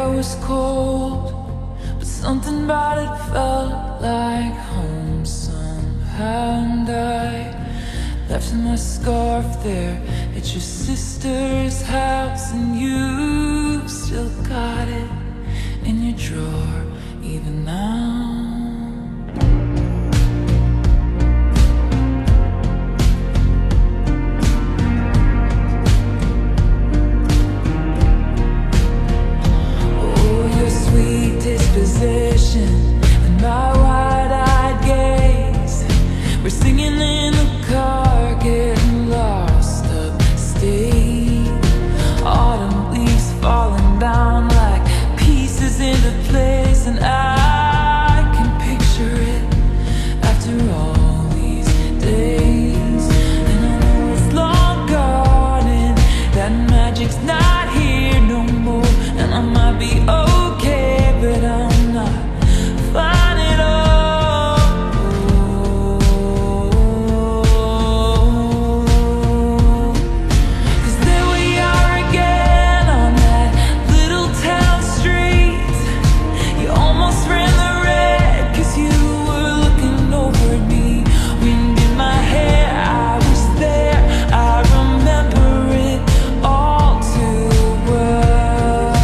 air was cold, but something about it felt like home somehow. And I left my scarf there at your sister's house, and you still got it in your drawer even now. And my wide-eyed gaze, we're singing in the car, getting lost upstate. Autumn leaves falling down like pieces into place, and I can picture it after all these days. And I know it's long gone and that magic's not here no more, and I might be okay, but I'm not fine at all. 'Cause there we are again on that little town street. You almost ran the red 'cause you were looking over at me. Wind in my hair, I was there, I remember it all too well.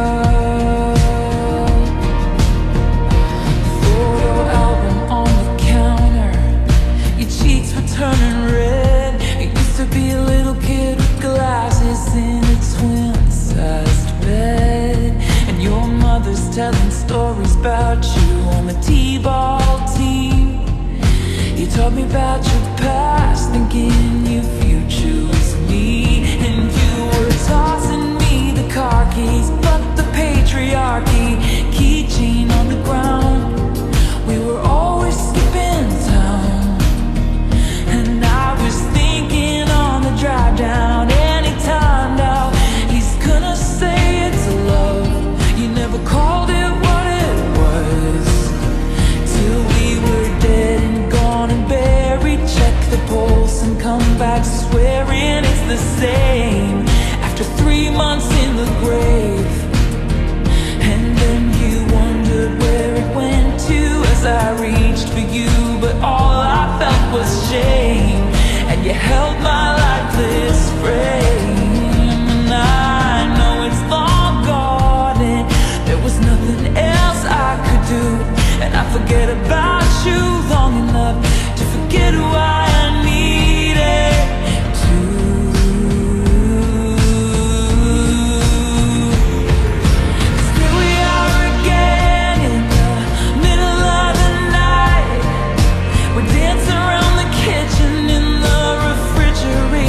Photo album on the counter, your cheeks were turning red. You used to be a little kid with glasses in a twin-sized bed, and your mother's telling stories about you on the t-ball team. You told me about your past, thinking your future was me, and you were tossing me the car keys, but the patriarchy, keychain on the ground. We were always skipping town, and I was thinking on the drive down, anytime now he's gonna say it's love. You never called it what it was till we were dead and gone and buried. Check the pulse and come back swearing it's the same after 3 months in the grave. And then you wondered where it went to as I reached for you, but all I felt was shame, and you held my lifeless frame. And I know it's long gone and there was nothing else I could do, and I forget about you long enough to forget who I needed to. Still we are again in the middle of the night. We're dancing around the kitchen in the refrigerator.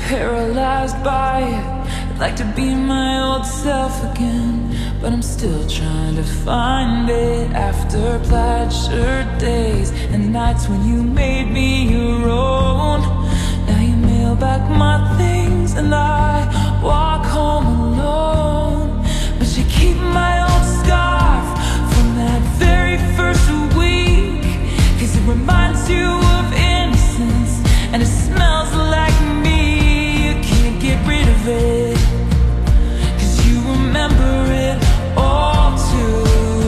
paralyzed by it. I'd like to be my old self again, but I'm still trying to find it. After plaid shirt days and nights when you made me your own, now you mail back my things and I walk home alone. But you keep my old scarf from that very first week, 'cause it reminds you of innocence and it smells like me. You can't get rid of it, 'cause you remember it all too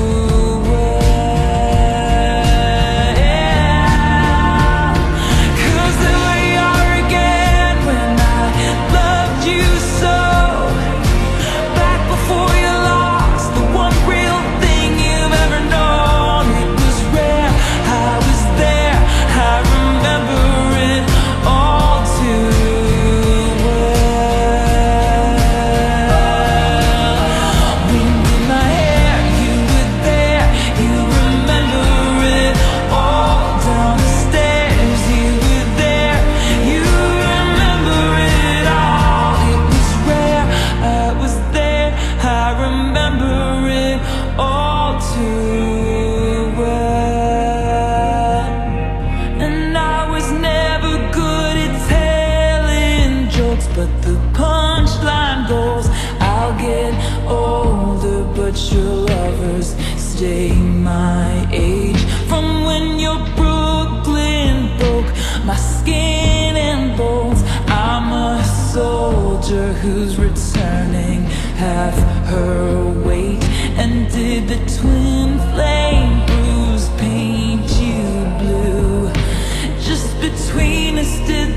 well. 'Cause there we are again when I loved you so. Back before you lost the one real thing you've ever known. It was rare, I was there, I remember it all too well. Wind in my hair, you were there, you remember it all. Down the stairs, you were there, you remember it all. It was rare, I was there, I remember it all too well. And I was never good at telling jokes, but the punchline goes, I'll get older, but your lovers stay my age. From when your Brooklyn broke my skin and bones, I'm a soldier who's returning half her weight. And did the twin flame bruise paint you blue? Just between us, did